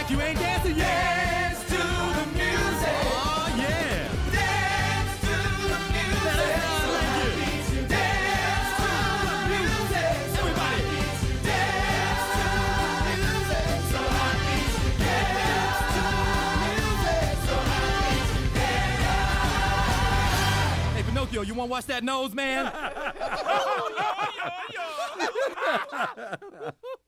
like you ain't dancing yet. Dance to the music. Oh, yeah. Dance to the music. So happy to dance to the music. Everybody. Dance to the music. So happy to dance to the music. So happy to dance. Hey, Pinocchio, you want to watch that nose, man? Oh, yo, yo, yo.